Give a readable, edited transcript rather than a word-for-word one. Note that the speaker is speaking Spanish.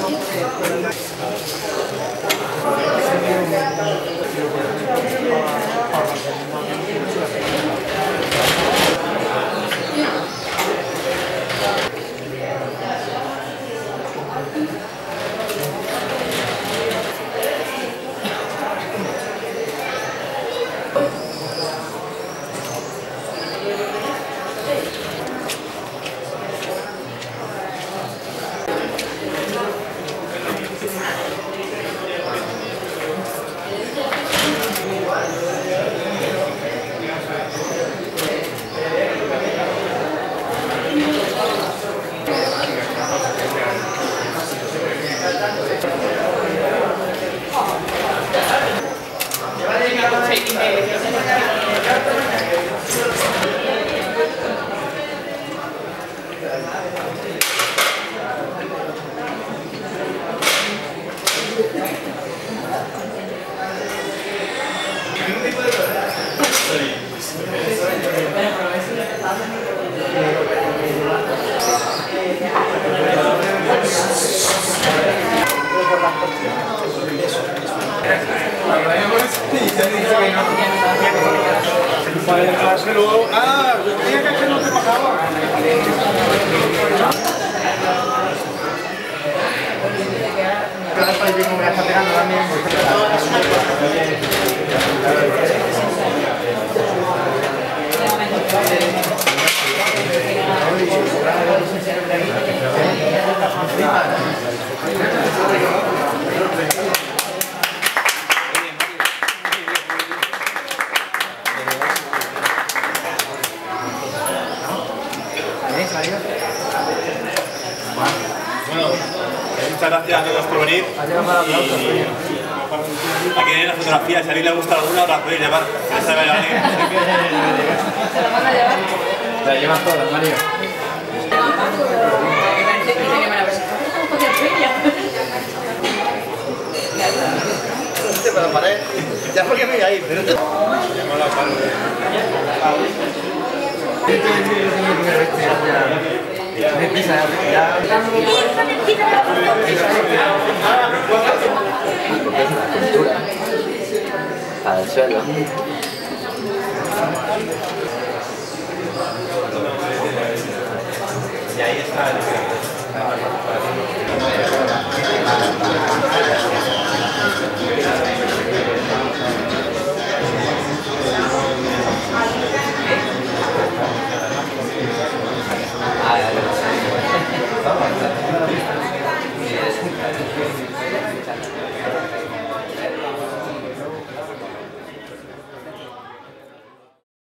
Ah, yo creía que no te pasaba. Claro, para que me está pegando también. Bueno, muchas gracias a todos por venir. Aquí hay una fotografía, si a alguien le gusta alguna, la podéis llevar. ¿Se la van a llevar? La llevan todas, Mario. Para la pared, ya porque me iba a ir, pero... Llamar la pared. Al suelo. Y ahí está el...